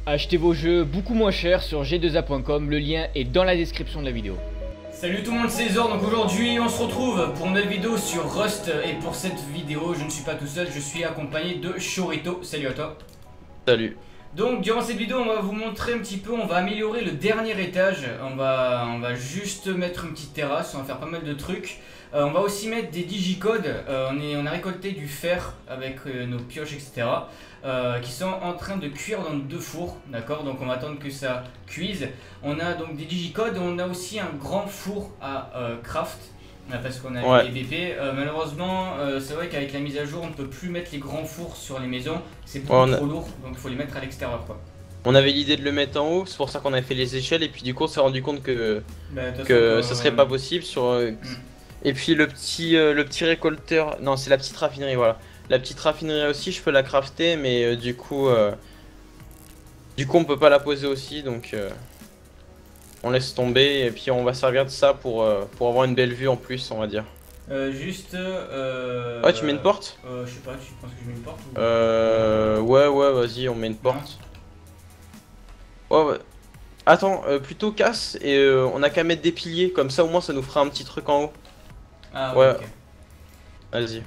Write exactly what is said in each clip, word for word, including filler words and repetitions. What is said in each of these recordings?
Achetez vos jeux beaucoup moins cher sur G deux A point com, le lien est dans la description de la vidéo. Salut tout le monde, c'est Zor. Donc aujourd'hui on se retrouve pour une nouvelle vidéo sur Rust. Et pour cette vidéo je ne suis pas tout seul, je suis accompagné de Chorito. Salut à toi. Salut. Donc durant cette vidéo on va vous montrer un petit peu, on va améliorer le dernier étage. On va, on va juste mettre une petite terrasse, on va faire pas mal de trucs. euh, On va aussi mettre des digicodes. euh, on, est, on a récolté du fer avec euh, nos pioches etc, euh, qui sont en train de cuire dans deux fours. D'accord, donc on va attendre que ça cuise. On a donc des digicodes, on a aussi un grand four à euh, craft, parce qu'on a ouais. des B P. euh, malheureusement euh, c'est vrai qu'avec la mise à jour on ne peut plus mettre les grands fours sur les maisons, c'est beaucoup ouais, trop a... lourd, donc il faut les mettre à l'extérieur quoi. On avait l'idée de le mettre en haut, c'est pour ça qu'on avait fait les échelles et puis du coup on s'est rendu compte que, bah, que euh, ça serait pas possible sur... Euh... Mm. Et puis le petit, euh, le petit récolteur, non c'est la petite raffinerie voilà. La petite raffinerie aussi je peux la crafter mais euh, du coup... Euh... Du coup on peut pas la poser aussi donc... Euh... On laisse tomber et puis on va servir de ça pour, euh, pour avoir une belle vue en plus on va dire. Euh, juste... Euh, ouais tu mets une porte euh, Je sais pas, tu penses que je mets une porte ou... Euh... Ouais ouais vas-y on met une porte. Ouais ouais. Attends, euh, plutôt casse et euh, on a qu'à mettre des piliers, comme ça au moins ça nous fera un petit truc en haut. Ah ouais. Okay. Vas-y.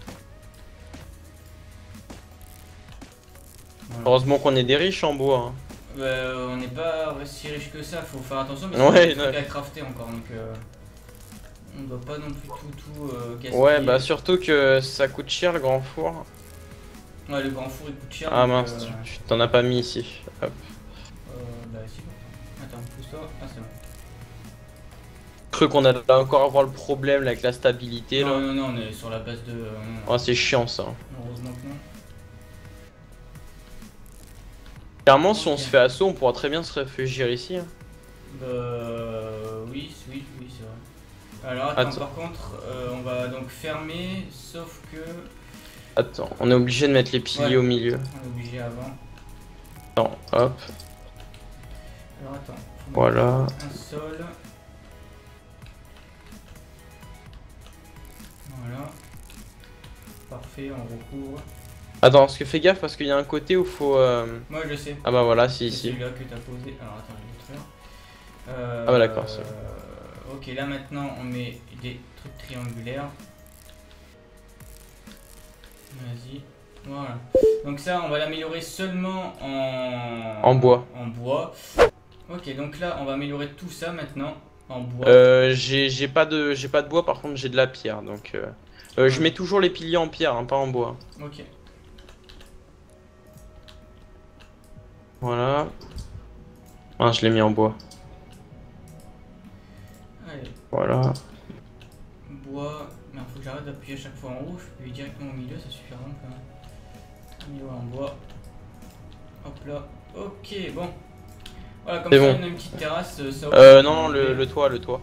Voilà. Heureusement qu'on est des riches en bois. Hein. Bah, on n'est pas si riche que ça, faut faire attention parce ouais, qu'on a ouais. à crafter encore donc... Euh... On doit pas non plus tout tout euh, gaspiller. Ouais bah surtout que ça coûte cher le grand four. Ouais le grand four il coûte cher. Ah donc, mince, euh... tu t'en as pas mis ici. Hop. Euh, bah si. Attends, pousse-toi. Ah c'est bon. Cru qu'on allait encore avoir le problème là, avec la stabilité non, là. Non non on est sur la base de... Euh, oh c'est chiant ça. Heureusement que non. Clairement okay. Si on se fait assaut on pourra très bien se réfugier ici. Hein. Bah oui, oui, oui c'est vrai. Alors attends, attends. Par contre, euh, on va donc fermer, sauf que... Attends, on est obligé de mettre les piliers ouais. au milieu. On est obligé avant. Attends, hop. Alors attends, faut voilà. Un sol. Voilà. Parfait, on recouvre. Attends, parce que fais gaffe parce qu'il y a un côté où faut... Euh... Moi je sais. Ah bah voilà, si, ici. C'est celui-là que t'as posé. Alors attends, je vais le faire. Euh, ah bah d'accord, c'est euh, ok, là maintenant on met des trucs triangulaires. Vas-y. Voilà. Donc ça, on va l'améliorer seulement en... En bois. En bois. Ok, donc là, on va améliorer tout ça maintenant en bois. Euh, j'ai pas de j'ai pas de bois, par contre j'ai de la pierre, donc... Euh, euh, je mets toujours les piliers en pierre, hein, pas en bois. Ok. Voilà. Ah, je l'ai mis en bois. Allez. Voilà. Bois. Mais il faut que j'arrête d'appuyer à chaque fois en haut. Je peux aller directement au milieu, ça suffira vraiment pas. Milieu en bois. Hop là. Ok, bon. Voilà, comme ça bon. on a une petite terrasse. Ça euh, non, le, le toit, le toit.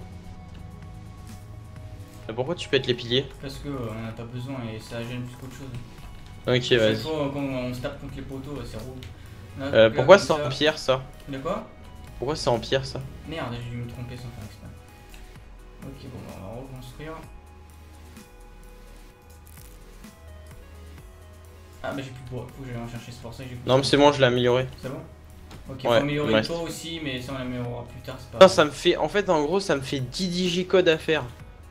Mais pourquoi tu pètes les piliers? Parce que euh, on n'a pas besoin et ça gêne plus qu'autre chose. Ok, vas-y. Chaque fois quand on se tape contre les poteaux, c'est rouge. Là, euh, pourquoi c'est en pierre ça? De quoi? Pourquoi c'est en pierre ça? Merde, j'ai dû me tromper sans faire exprès. Ok, bon, bah, on va reconstruire. Ah, bah j'ai plus de bois, faut que j'aille en chercher, c'est pour ça que j'ai plus. Non, mais c'est bon, je l'ai amélioré. C'est bon? Ok, ouais, faut améliorer le toit aussi, mais ça on l'améliorera plus tard, c'est pas. Ça, ça me fait. En fait, en gros, ça me fait dix digicodes à faire.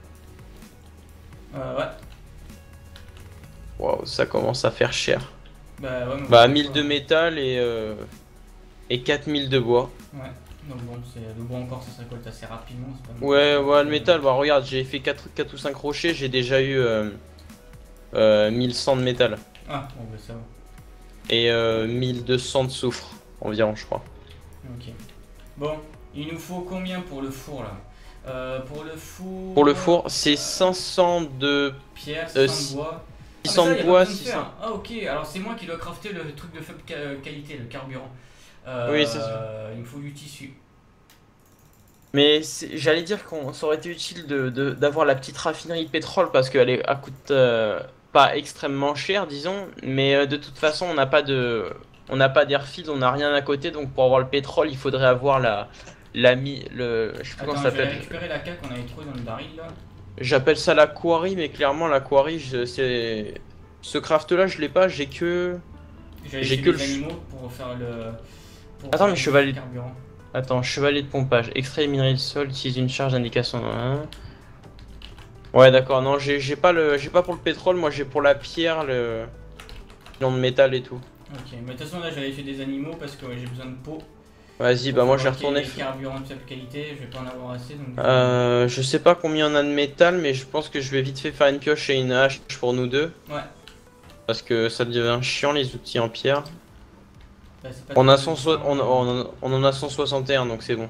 Euh, ouais. Waouh, ça commence à faire cher. Bah, ouais, bah mille de métal et, euh, et quatre mille de bois. Ouais, donc bon, le bois encore ça se récolte assez rapidement. Pas ouais, ouais, le métal, bah regarde, j'ai fait quatre, quatre ou cinq rochers, j'ai déjà eu euh, euh, mille cent de métal. Ah, bon, bah ça va. Et euh, mille deux cents de soufre, environ, je crois. Ok. Bon, il nous faut combien pour le four là? euh, Pour le four. Pour le four, c'est cinq cents de pierre, six cents de bois. six cents de bois, six cents. Ah ok, alors c'est moi qui dois crafter le truc de faible qualité, le carburant. Euh, oui, c'est sûr. Il me faut du tissu. Mais j'allais dire qu'on ça aurait été utile de d'avoir la petite raffinerie de pétrole parce qu'elle elle coûte euh, pas extrêmement cher, disons. Mais euh, de toute façon, on n'a pas de on n'a pas d'airfield, on n'a rien à côté, donc pour avoir le pétrole, il faudrait avoir la la mi le je sais plus comment ça s'appelle. Je vais récupérer la caque qu'on avait trouvé dans le baril là. J'appelle ça la quarry, mais clairement la quarry, c'est ce craft là, je l'ai pas, j'ai que J'ai que le animaux pour faire le pour Attends, mais faire chevalier- du carburant. Attends, chevalier de pompage. Extrait les minerais de sol, utilise une charge d'indication. Hein. Ouais, d'accord. Non, j'ai j'ai pas le, j'ai pas pour le pétrole. Moi, j'ai pour la pierre, le filon de métal et tout. Ok, mais de toute façon là j'avais fait des animaux parce que ouais, j'ai besoin de peau. Vas-y, Pour bah moi, je vais fabriquer retourner. des carburants de faible qualité, je vais pas en avoir assez donc. Euh, je sais pas combien on a de métal, mais je pense que je vais vite fait faire une pioche et une hache pour nous deux. Ouais. Parce que ça devient chiant les outils en pierre. Bah, c'est pas On, a très cent différent, on, mais- on, on en a cent soixante et un, donc c'est bon.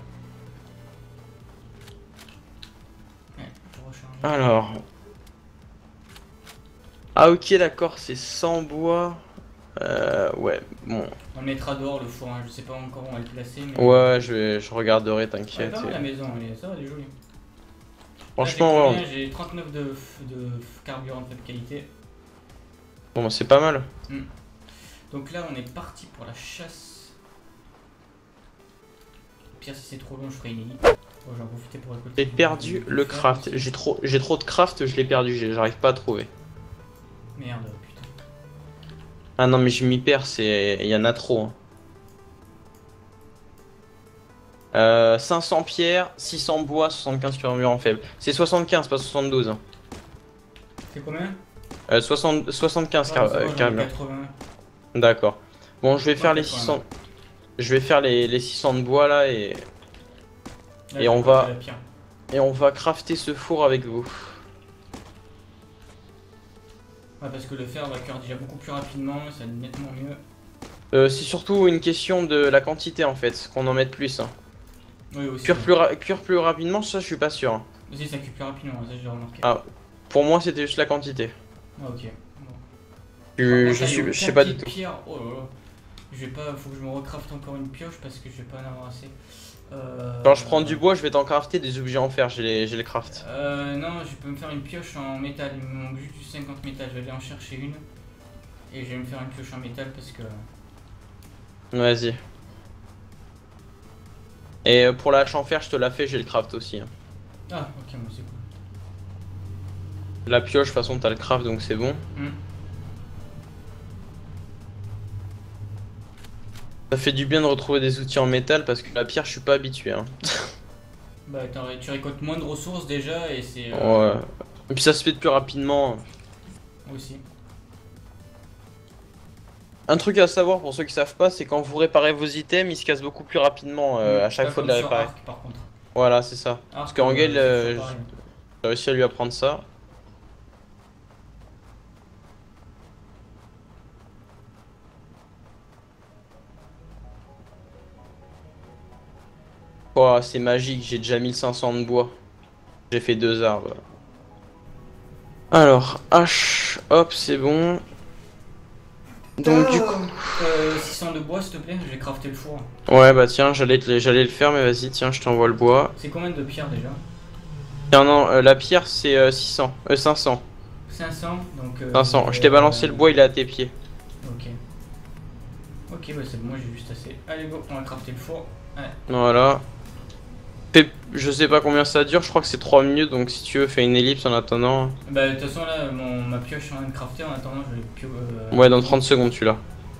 Ouais, faut recharger. Alors. Ah ok, d'accord, c'est cent bois. Euh, ouais, bon. On le mettra dehors le four, hein. Je sais pas encore où on va le placer. Mais... Ouais, je, vais, je regarderai, Ouais, t'inquiète. pas mal, la maison, elle est... ça va, elle est jolie. Franchement, Là, ouais. j'ai combien J'ai trente-neuf de, f- de f- carburant de faible qualité. Bon, bah, c'est pas mal. Donc là, on est parti pour la chasse. Au pire, si c'est trop long, je ferai une élite. Bon, j'en profiter pour récolter. J'ai perdu le craft. J'ai trop, j'ai trop de craft, je l'ai perdu, j'ai- j'arrive pas à trouver. Merde, putain. Ah non, mais je m'y perds, c'est, il y en a trop. Hein. Euh, cinq cents pierres, six cents bois, soixante-quinze carburant faible. C'est soixante-quinze, pas soixante-douze. Hein. C'est combien Euh, soixante, soixante-quinze Ah, car- c'est bon, euh, j'en ai carburant. quatre-vingts. D'accord. Bon, je vais faire les quatre-vingts. six cents. Je vais faire les, les six cents de bois là et, Là, Et j'ai on pas va- fait la pierre. et on va crafter ce four avec vous. Ouais, parce que le fer va cuire déjà beaucoup plus rapidement, ça va être nettement mieux. Euh, c'est surtout une question de la quantité en fait, qu'on en mette plus. Hein. Oui, aussi. Cuire, plus ra- cuire plus rapidement, ça je suis pas sûr. Hein. Aussi, ça cuit plus rapidement, ça j'ai remarqué. Ah, pour moi c'était juste la quantité. Ah, ok. Bon. Je, Par je contre, là, suis, il y a je sais aucun pas du pied de tout. pierre. Oh là là. Je vais pas, faut que je me recraft encore une pioche parce que je vais pas en avoir assez. Euh... Quand je prends du bois, je vais t'en crafter des objets en fer, j'ai les, j'ai les craft. Euh, non, je peux me faire une pioche en métal. Il me manque juste du cinquante métal. Je vais aller en chercher une. Et je vais me faire une pioche en métal parce que. Vas-y. Et euh, pour la hache en fer, je te la fais, j'ai le craft aussi. Hein. Ah, ok, moi c'est cool. La pioche, de toute façon, t'as le craft donc c'est bon. Hmm. Ça fait du bien de retrouver des outils en métal parce que la pierre, je suis pas habitué. Hein. Bah, t'en ré- tu récoltes moins de ressources déjà et c'est. euh, Ouais. Et puis ça se fait de plus rapidement. Aussi. Un truc à savoir pour ceux qui savent pas, c'est quand vous réparez vos items, ils se cassent beaucoup plus rapidement euh, Hmm, à chaque pas fois de comme la sur réparer. Ark, par contre. Voilà, c'est ça. Ark, qu'en euh, Gale, c'est euh, toujours pareil. J'ai réussi à lui apprendre ça. Oh, c'est magique, j'ai déjà mille cinq cents de bois. J'ai fait deux arbres. Alors, H, hop, c'est bon. Donc du coup... Euh, six cents de bois s'il te plaît, je vais crafter le four. Ouais, bah tiens, j'allais te- j'allais le faire, mais vas-y, tiens, je t'envoie le bois. C'est combien de pierres déjà? Tiens, non, euh, la pierre, c'est euh, six cents. Euh, cinq cents. cinq cents, donc... Euh, cinq cents. Je euh, t'ai balancé le bois, il est à tes pieds. Ok. Ok, bah c'est bon, moi j'ai juste assez. Allez go, on va crafter le four. Ouais. Voilà. Fais- Je sais pas combien ça dure, je crois que c'est trois minutes, donc si tu veux, fais une ellipse en attendant. Bah de toute façon là, mon, ma pioche est en train de crafter, en attendant je vais pio... Euh... Ouais, dans trente secondes, celui-là.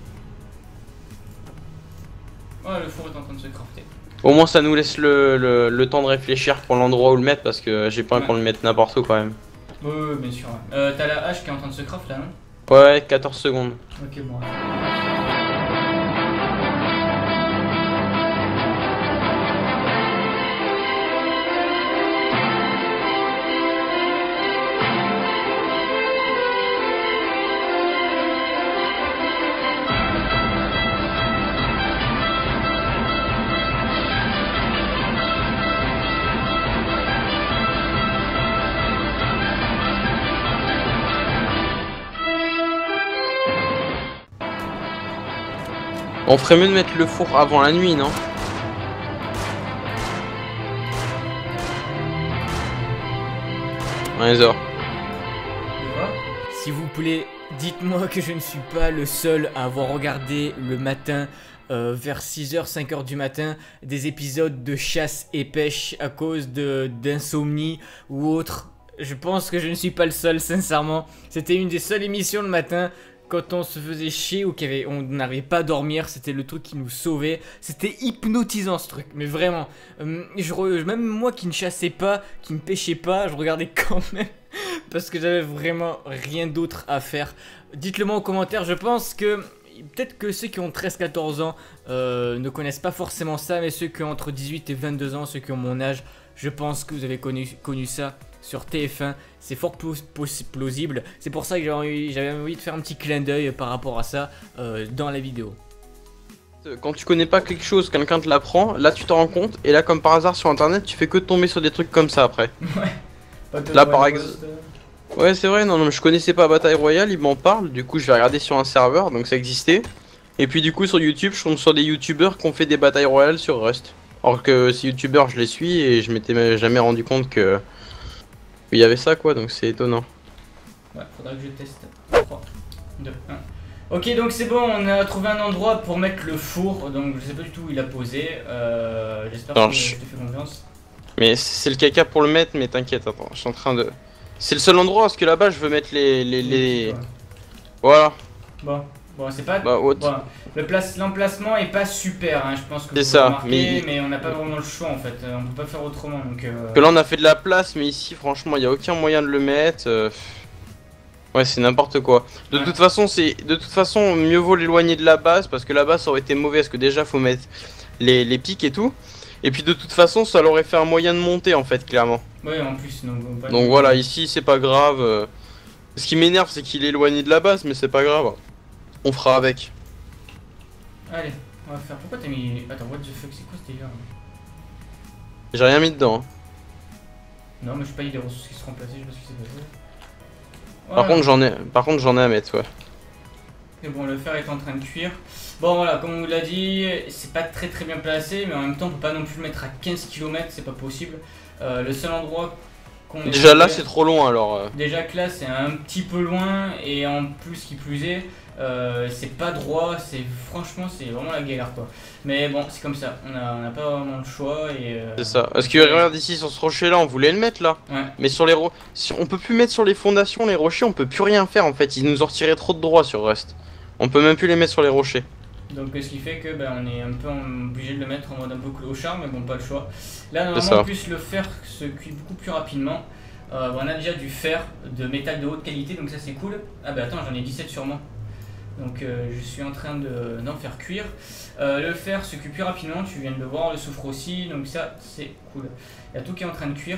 Ouais, le four est en train de se crafter. Au moins, ça nous laisse le, le, le temps de réfléchir pour l'endroit où le mettre, parce que j'ai pas envie Ouais. qu'on le mette n'importe où quand même. Oui, oui, bien sûr. Ouais. Euh, T'as la hache qui est en train de se craft là, non? Ouais, quatorze secondes. Ok, bon. Ouais. On ferait mieux de mettre le four avant la nuit, non? Ouais, Zor. De quoi? S'il vous plaît, dites-moi que je ne suis pas le seul à avoir regardé le matin, euh, vers six heures, cinq heures du matin, des épisodes de chasse et pêche à cause de d'insomnie ou autre. Je pense que je ne suis pas le seul, sincèrement. C'était une des seules émissions le matin quand on se faisait chier ou qu'on n'arrivait pas à dormir, c'était le truc qui nous sauvait. C'était hypnotisant ce truc, mais vraiment. Euh, je re... Même moi qui ne chassais pas, qui ne pêchais pas, je regardais quand même. Parce que j'avais vraiment rien d'autre à faire. Dites-le moi en commentaire, je pense que... Peut-être que ceux qui ont treize quatorze ans euh, ne connaissent pas forcément ça, mais ceux qui ont entre dix-huit et vingt-deux ans, ceux qui ont mon âge, je pense que vous avez connu, connu ça sur T F un. C'est fort plausible. C'est pour ça que j'avais envie, envie de faire un petit clin d'œil par rapport à ça euh, dans la vidéo. Quand tu connais pas quelque chose, quelqu'un te l'apprend, là tu t'en rends compte, et là comme par hasard sur internet, tu fais que tomber sur des trucs comme ça après. Ouais. Là par exemple... Ouais c'est vrai, non, non je connaissais pas Bataille Royale, il m'en parle, du coup je vais regarder sur un serveur, donc ça existait. Et puis du coup sur YouTube, je tombe sur des youtubeurs qui ont fait des batailles royales sur Rust. Alors que ces youtubeurs je les suis et je m'étais jamais rendu compte que... Il y avait ça quoi, donc c'est étonnant. Ouais, faudra que je teste. trois, deux, un. Ok, donc c'est bon, on a trouvé un endroit pour mettre le four, donc je sais pas du tout où il a posé. Euh, J'espère que je te fais confiance. Mais c'est le caca pour le mettre, mais t'inquiète, attends, je suis en train de... C'est le seul endroit parce que là-bas je veux mettre les... les, les... Ouais. Voilà. Bon, bon c'est pas... Bah, bon, l'emplacement est pas super, hein, je pense que vous ça, remarquez, mais... mais... mais on n'a pas vraiment le choix en fait, on peut pas faire autrement donc... Euh... Que là on a fait de la place, mais ici franchement il n'y a aucun moyen de le mettre. Euh... Ouais c'est n'importe quoi. De ouais. toute façon c'est de toute façon mieux vaut l'éloigner de la base parce que la base ça aurait été mauvais parce que déjà faut mettre les, les pics et tout. Et puis de toute façon ça leur aurait fait un moyen de monter en fait clairement. Ouais en plus donc... Donc voilà ici c'est pas grave. Ce qui m'énerve c'est qu'il est éloigné de la base mais c'est pas grave. On fera avec. Allez on va faire... Pourquoi t'as mis... Attends what the fuck c'est quoi ce délire? J'ai rien mis dedans. Hein. Non mais je pas eu des ressources qui seront placées, je sais pas ce qui s'est passé. Voilà. Par contre j'en ai par contre j'en ai à mettre ouais. Et bon le fer est en train de cuire. Bon voilà comme on vous l'a dit c'est pas très très bien placé mais en même temps on peut pas non plus le mettre à quinze kilomètres, c'est pas possible. Euh, le seul endroit qu'on... Déjà là c'est trop loin alors. Euh... Déjà que là c'est un petit peu loin et en plus qui plus est euh, c'est pas droit, c'est franchement c'est vraiment la galère quoi. Mais bon c'est comme ça, on a, on a pas vraiment le choix et... Euh, c'est ça, parce que regarde ici sur ce rocher là on voulait le mettre là. Ouais. Mais sur les ro... si on peut plus mettre sur les fondations les rochers, on peut plus rien faire en fait, ils nous ont retiré trop de droit sur Rust. On peut même plus les mettre sur les rochers. Donc ce qui fait que ben, on est un peu obligé de le mettre en mode un peu clochard mais bon pas le choix. Là normalement en plus le fer se cuit beaucoup plus rapidement. Euh, on a déjà du fer de métal de haute qualité donc ça c'est cool. Ah bah attends j'en ai dix-sept sur moi. Donc euh, je suis en train de, d'en faire cuire. Euh, le fer se cuit plus rapidement, tu viens de le voir, le soufre aussi, donc ça c'est cool. Il y a tout qui est en train de cuire.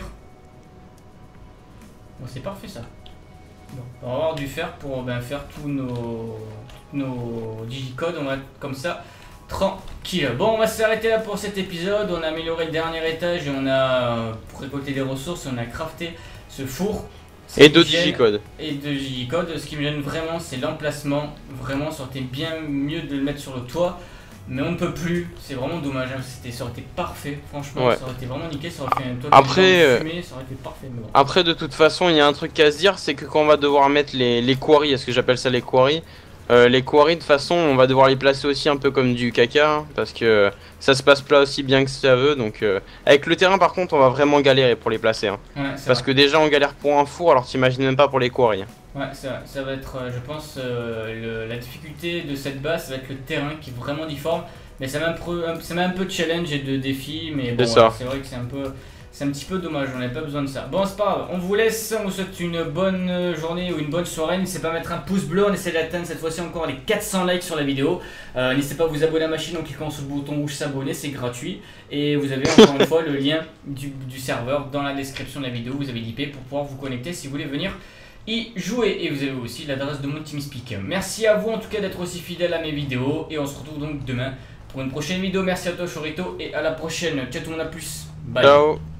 Bon c'est parfait ça. Bon, on va avoir du fer pour ben, faire tous nos, nos digicodes, on va être comme ça, tranquille. Bon on va s'arrêter là pour cet épisode, on a amélioré le dernier étage et on a, pour récolter des ressources, on a crafté ce four. Et deux digicodes. Et deux digicodes. Ce qui me gêne vraiment, c'est l'emplacement. Vraiment, ça aurait été bien mieux de le mettre sur le toit. Mais on ne peut plus. C'est vraiment dommage. Hein. Ça aurait été parfait. Franchement, ouais. Ça aurait été vraiment nickel. Ça aurait fait un toit après, fumé, ça aurait été parfait. Mais bon. Après, de toute façon, il y a un truc à se dire c'est que quand on va devoir mettre les, les quarries, est-ce que j'appelle ça les quarries euh, les quarries, de toute façon, on va devoir les placer aussi un peu comme du caca. Hein, parce que ça se passe pas aussi bien que ça veut. Donc, euh, avec le terrain, par contre, on va vraiment galérer pour les placer. Hein. Ouais, parce vrai. que déjà, on galère pour un four, alors t'imagines même pas pour les quarries. Ouais, ça, ça va être, je pense, euh, le, la difficulté de cette base, ça va être le terrain qui est vraiment difforme. Mais ça met un peu, ça met un peu de challenge et de défi. Mais bon, ouais, c'est vrai que c'est un peu... C'est un petit peu dommage, on n'avait pas besoin de ça. Bon, c'est pas grave, on vous laisse, on vous souhaite une bonne journée ou une bonne soirée. N'hésitez pas à mettre un pouce bleu, on essaie d'atteindre cette fois-ci encore les quatre cents likes sur la vidéo. Euh, N'hésitez pas à vous abonner à ma chaîne en cliquant sur le bouton rouge s'abonner, c'est gratuit. Et vous avez encore une fois le lien du, du serveur dans la description de la vidéo, vous avez l'I P pour pouvoir vous connecter si vous voulez venir y jouer. Et vous avez aussi l'adresse de mon TeamSpeak. Merci à vous en tout cas d'être aussi fidèle à mes vidéos. Et on se retrouve donc demain pour une prochaine vidéo. Merci à toi Chorito et à la prochaine. Ciao tout le monde, à plus. Bye. Ciao.